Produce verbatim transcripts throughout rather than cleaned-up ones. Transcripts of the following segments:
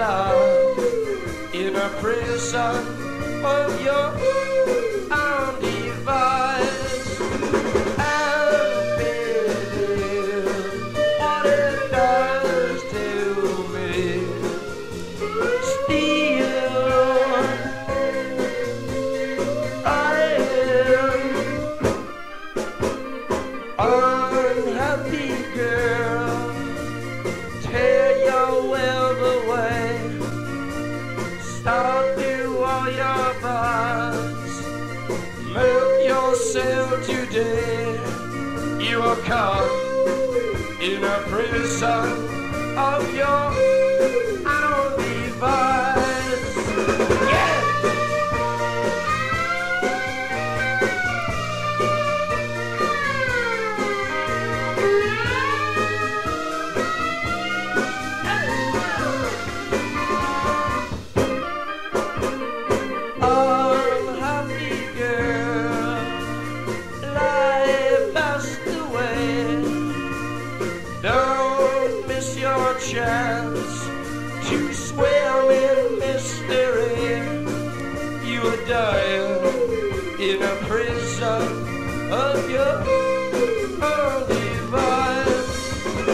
love in a prison of your own device. And feel what it does to me. Still, I am unhappy girl. Tear your web away. Start to all your bars. Move yourself today. You are caught in a prison of your own device. Yeah! Chance to swim in mystery. You are dying in a prison of your own device.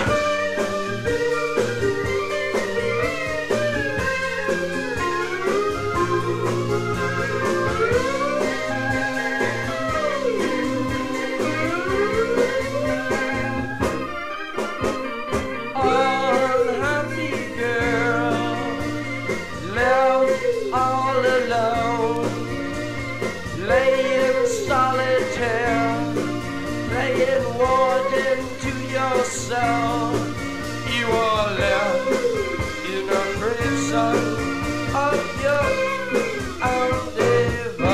So you are left in a prison of your own device.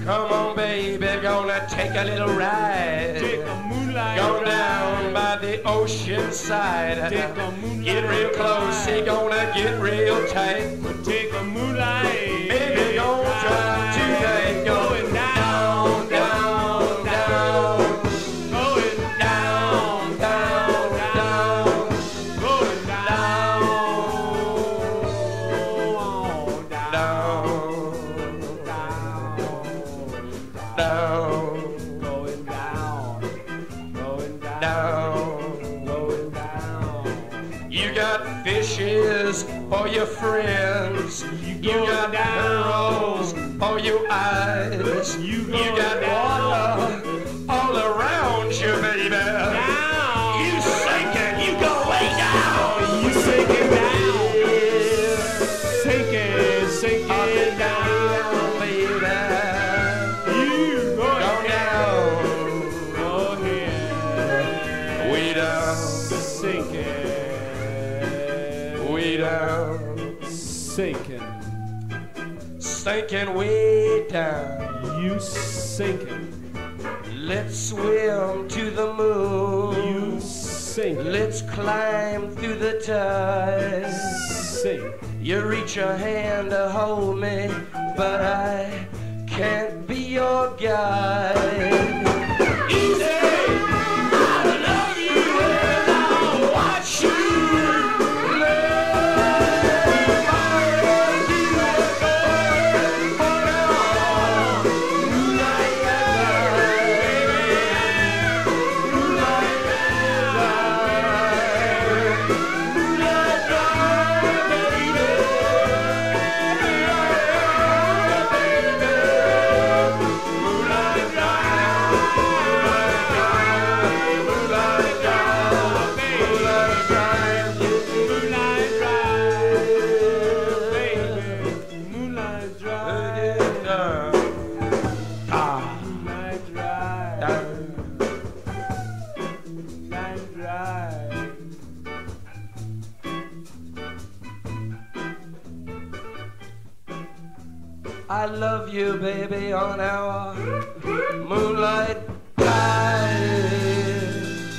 Come on, baby, gonna take a little ride. Take a moonlight Go ride. down by the ocean side. Take a moonlight Get real close, he gonna get real tight. Take a moonlight. Baby, gonna drive today. Going down, down, down. Going Down, down, down. Going down. Down, Down. down, Going down. Going down. down. Going down. You got fishes for your friends. You got pearls for your eyes. You You go got down. water all around you, baby. Down. You sinking, you go way down. You sinking down. Sinking, sinking Up and down. down, baby. You Go going down, Go ahead. way down, Sinking. way down, Sinking. sinking way down. You sinking. Let's swim to the moon. You sinking. Let's climb through the tide. Sink. You reach your hand to hold me, but I can't be your guide. Easy! I love you and I'll watch you live. I love you and going on. Moonlight ride. Moonlight ride. Moonlight ride, baby. Moonlight ride. Moonlight ride. Moonlight ride. Moonlight drive, baby. Moonlight drive. Ah. Moonlight drive. Moonlight drive. I love you, baby, on our moonlight ride.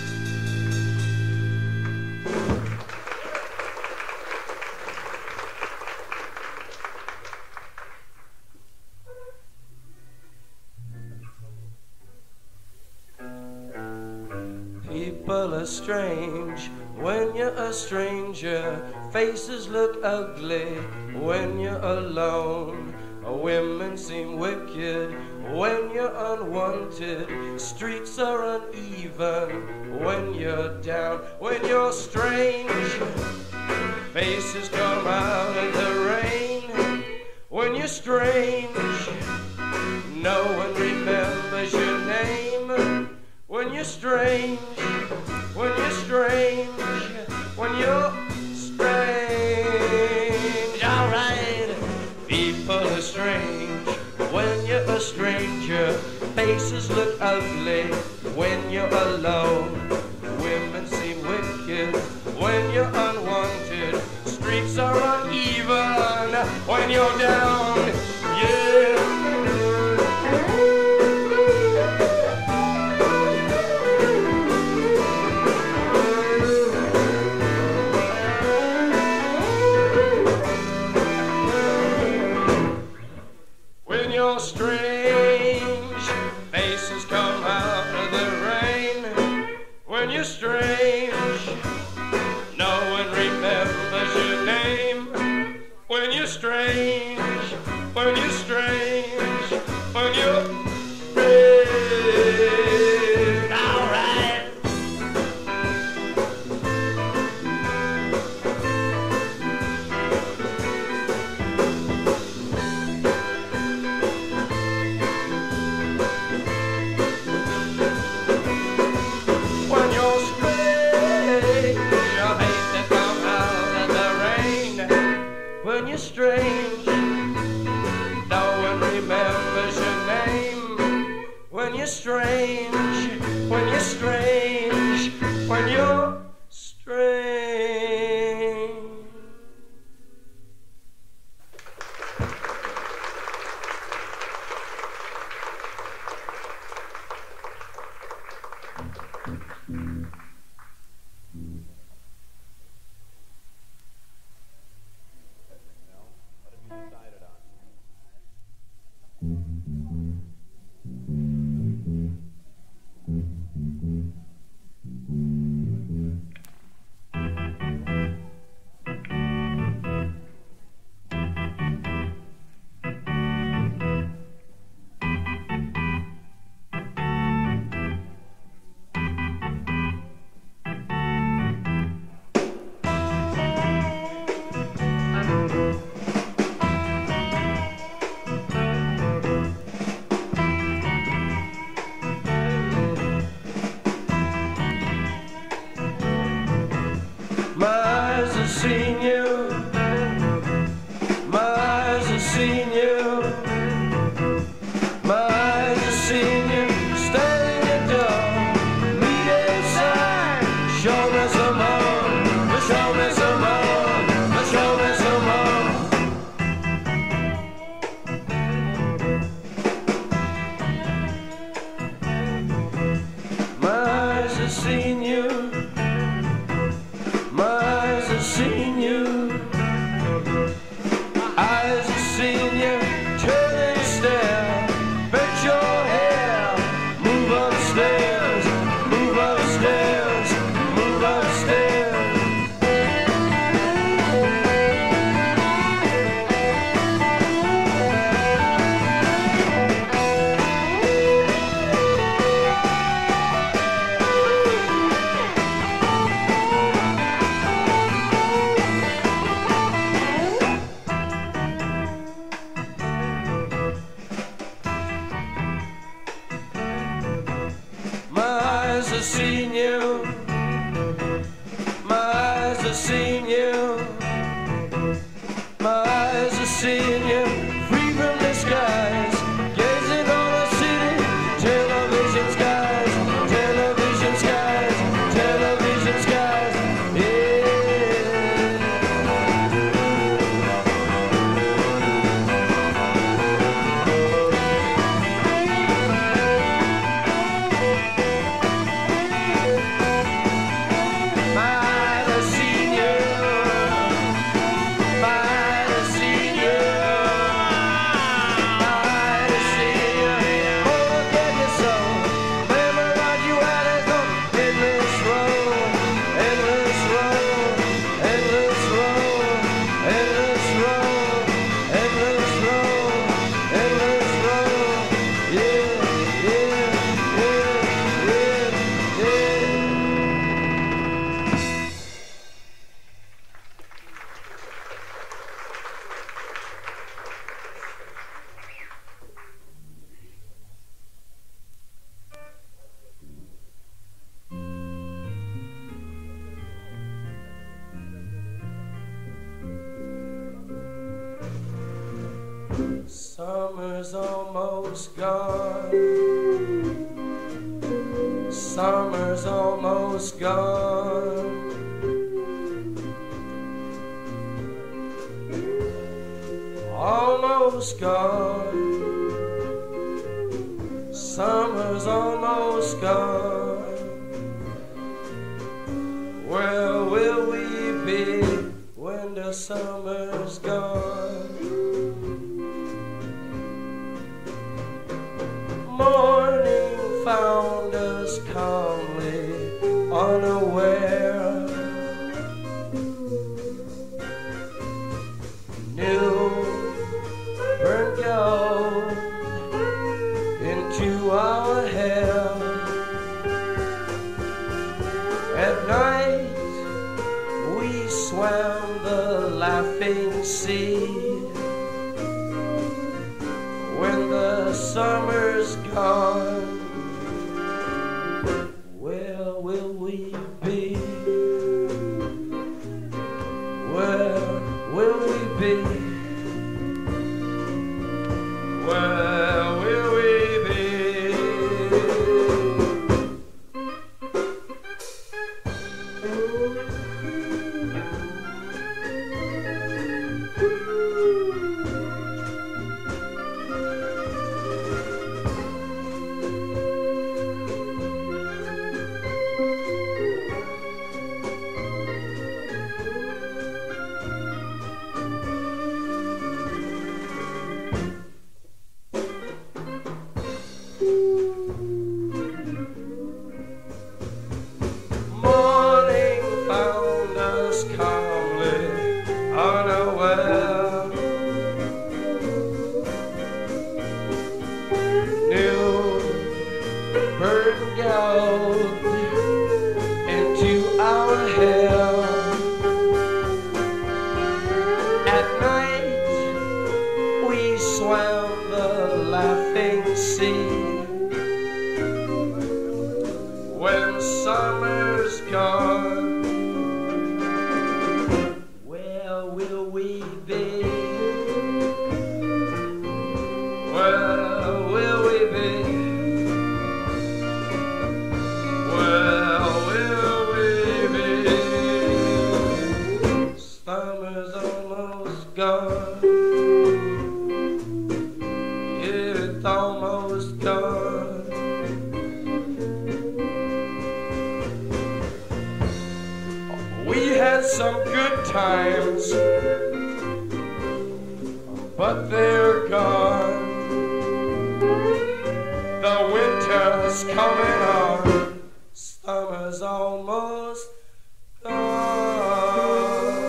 People are strange when you're a stranger. Faces look ugly when you're alone. Women seem wicked when you're unwanted. Streets are uneven when you're down. When you're strange, faces come out of the rain. When you're strange, no one remembers your name. When you're strange, when you're strange, when you're strange. Alright, people are strange when you're a stranger. Faces look ugly when you're alone. Women seem wicked when you're unwanted. Streets are uneven when you're down. Yeah. When you're strange, faces come out of the rain. When you're strange, no one remembers your name. When you're strange, when you're strange, when you're strange. All right. When you're strange, your faces come out of the rain. When you're strange, no one remembers your name. When you're strange, when you're strange, when you're strange. seen you. My eyes have seen you standing at the door. Meet inside. Show me some more. Show me some more. Show me some more. My eyes have seen you. My eyes have seen you. Eyes have seen you. Turn and stare. Bet your hair. Move upstairs. Move upstairs. Move upstairs. My eyes have seen you. My eyes have seen you. My eyes have seen you. Free from the skies, gazing on the city. Television skies, television skies, television skies. Yeah. My eyes have seen you. My eyes have seen you. My eyes have seen you. Oh, look at your soul. Memorize you out as no endless road, endless road, endless road, endless road, endless road, endless road. Yeah, yeah, yeah, yeah, yeah. Summer's almost gone. Summer's almost gone. Almost gone. Summer's almost gone. Where will we be when the summer's gone? Morning found us calmly unaware. New burnt gold into our hair. At night we swam the laughing sea. When the summer's gone, where will we be? Where will we be? Where will we be? times, but they're gone. The winter's coming on, summer's almost gone.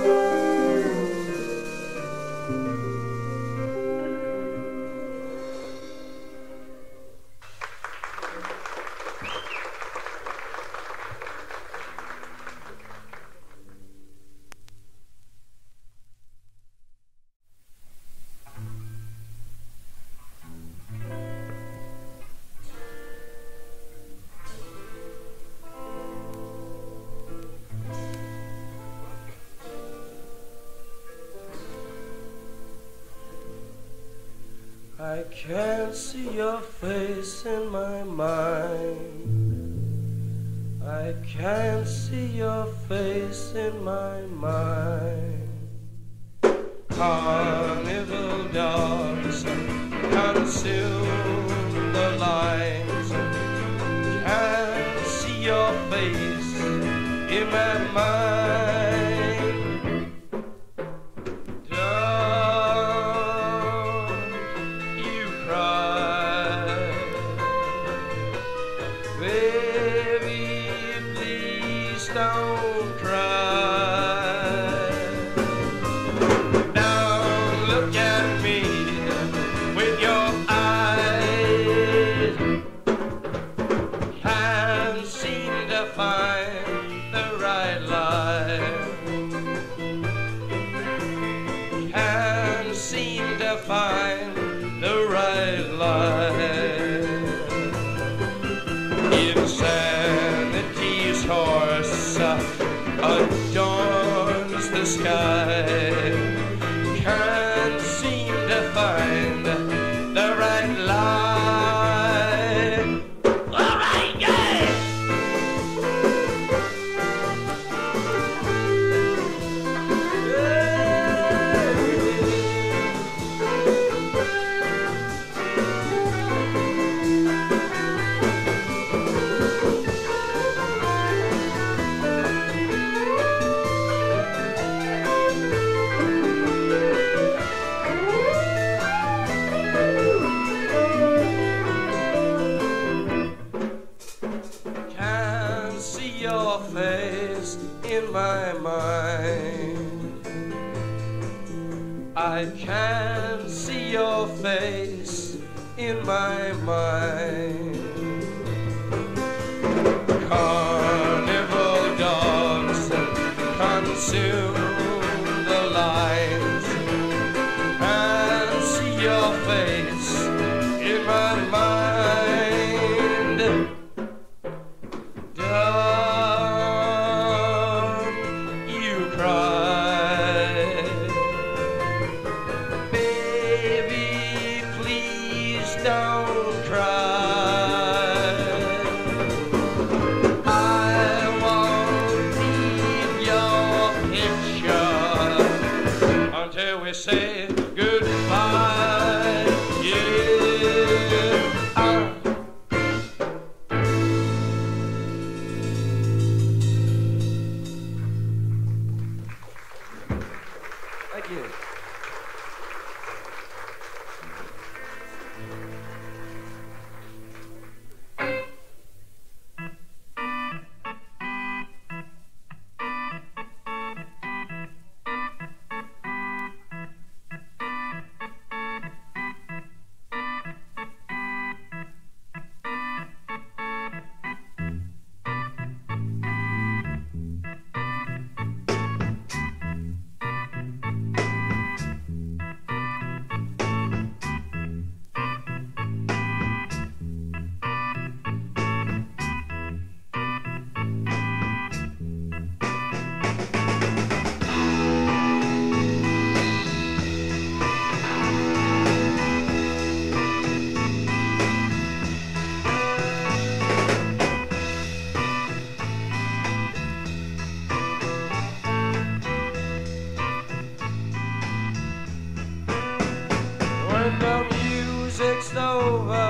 I can't see your face in my mind. I can't see your face in my mind. Carnival dogs consume the lines. Can't see your face in my mind. Don't cry. Now look at me with your eyes. Can't seem to find the right line. Can't seem to find the right line. Insanity's horse adorns the sky. Can't seem to find the right line. All right, yeah! Your face in my mind. I can't see your face in my mind. Carnival dogs consume the lines. Can't see your face in my mind. Don't cry. I won't leave your picture until we say goodbye. Yeah. Uh. Thank you. When the music's over,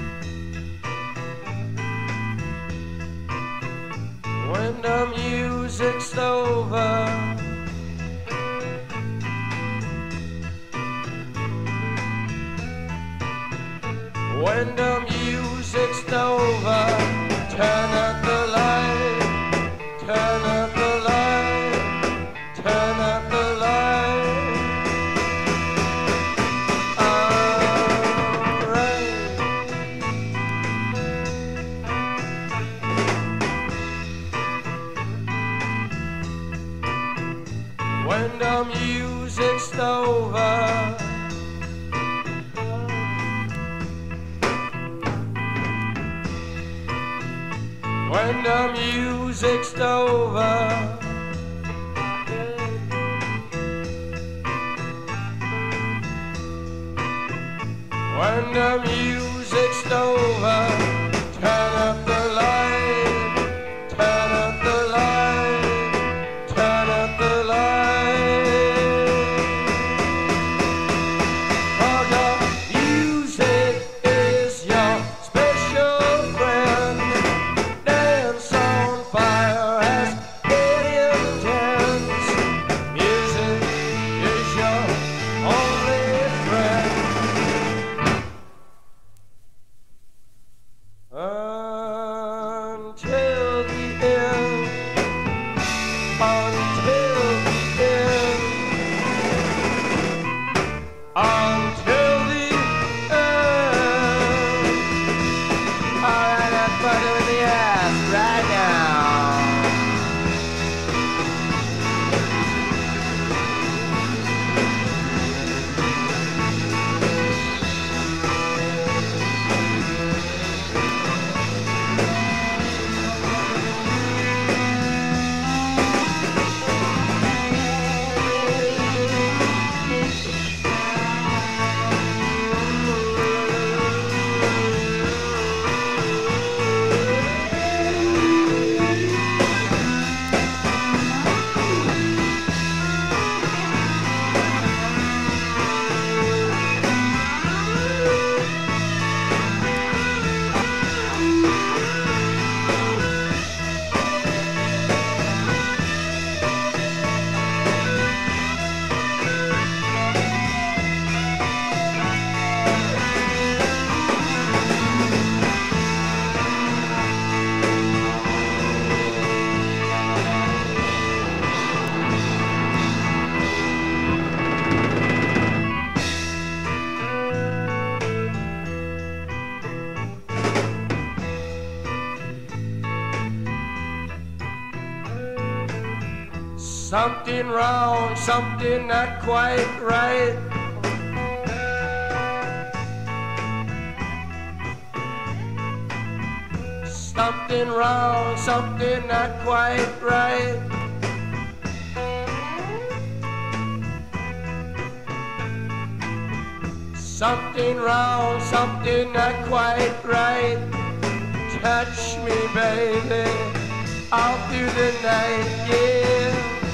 when the music When the music's over, turn up the light, turn up the light, turn up the light. Alright. When the music's over, when the music's over, when the music's over, turn up the light, turn up the light, turn up the light. For the music is your special friend. Dance on fire as it intends. Music is your only friend. Until the end, until the end, until the end. Alright, let's put it in the ass right now. Something wrong, something not quite right. Something wrong, something not quite right. Something wrong, something not quite right. Touch me, baby, all through the night, yeah.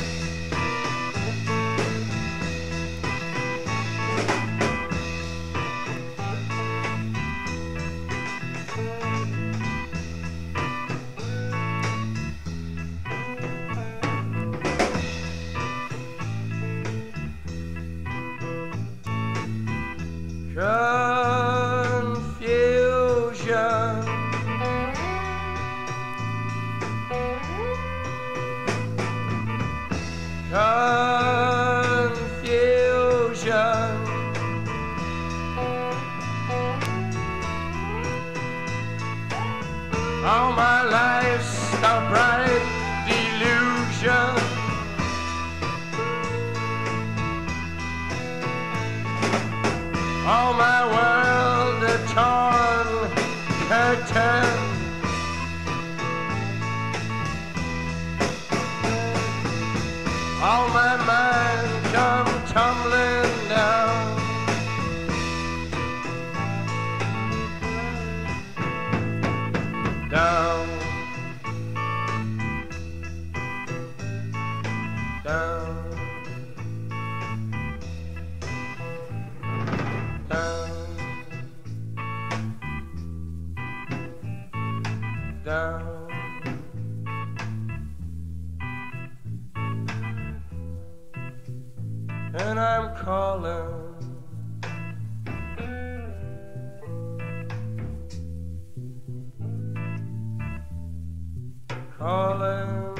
Confusion, confusion. All my life's a bright delusion. All my world a torn curtain. All my mind come tumbling down. Down, down, down, down. And I'm calling calling.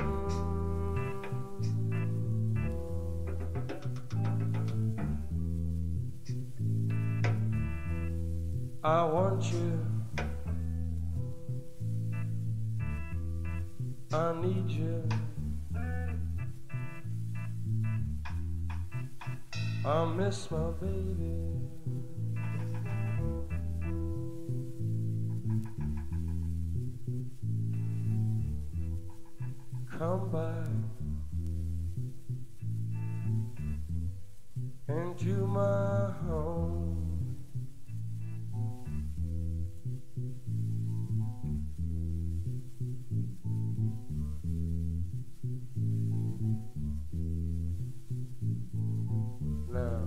I want you, I need you, I miss my baby. Come back into my home. Now,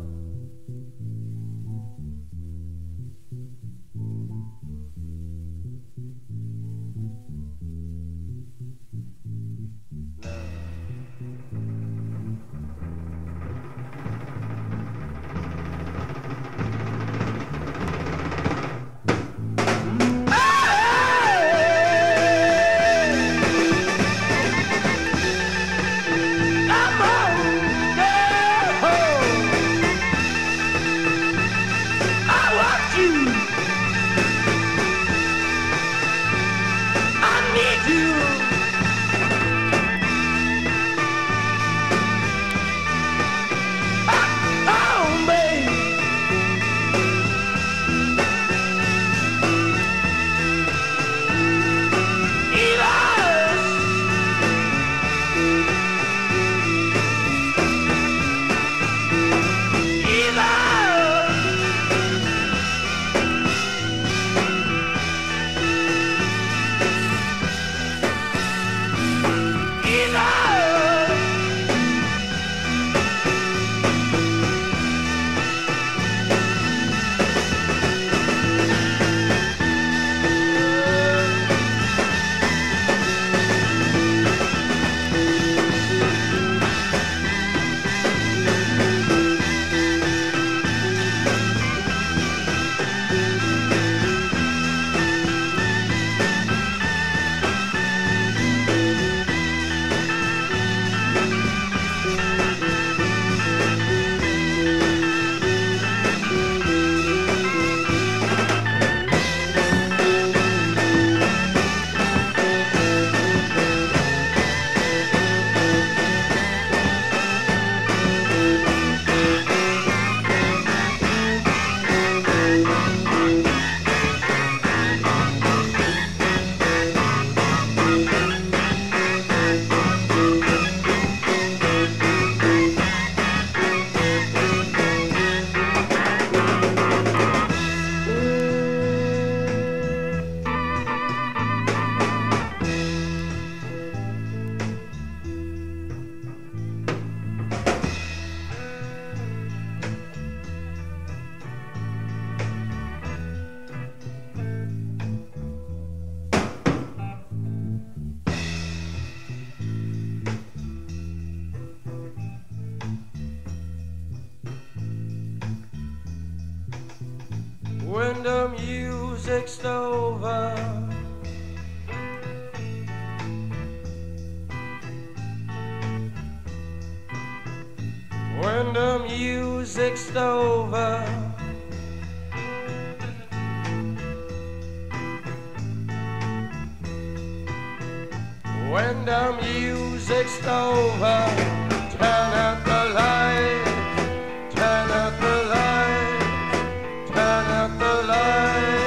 when the music's over, when the music's over, when the music's over, turn out the light, turn out the light, turn out the light.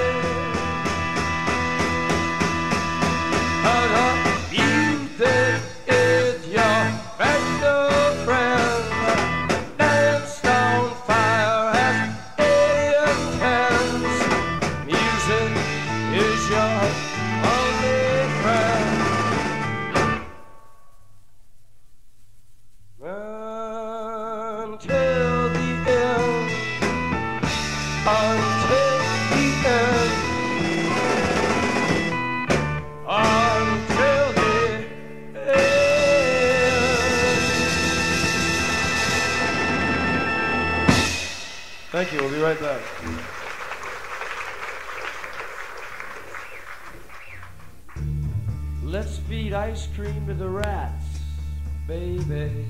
Cause music is your best of friend. Dance on fire has eighty intents. Music is your only friend. Until the end, until the end, until the end. Thank you, we'll be right back. Let's feed ice cream to the rats, baby.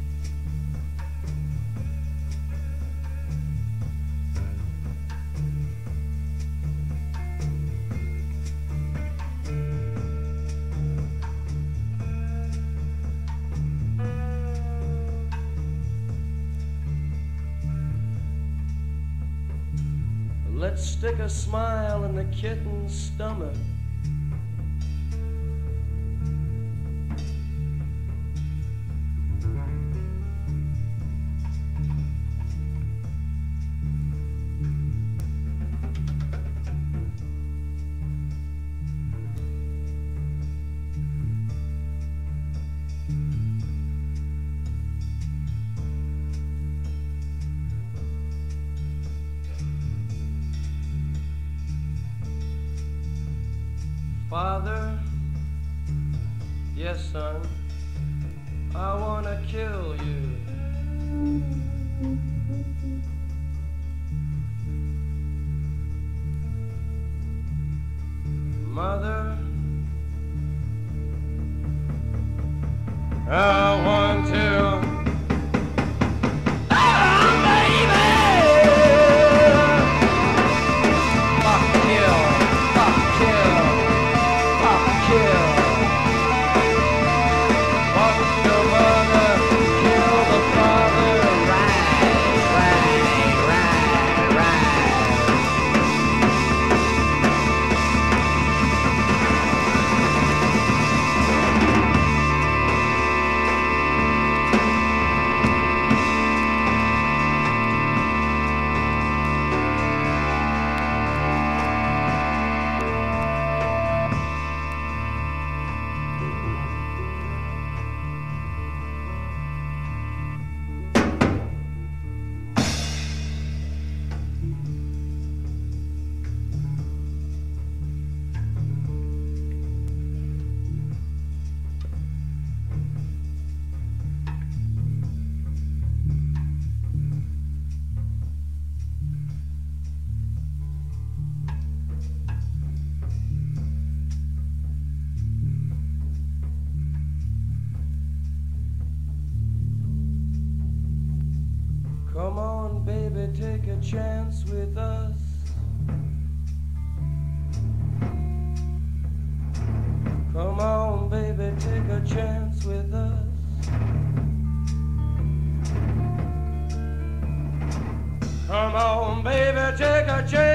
Let's stick a smile in the kitten's stomach. Father, yes, son, I wanna kill you. Mother, I want to. Come on, baby, take a chance with us. Come on, baby, take a chance with us. Come on, baby, take a chance.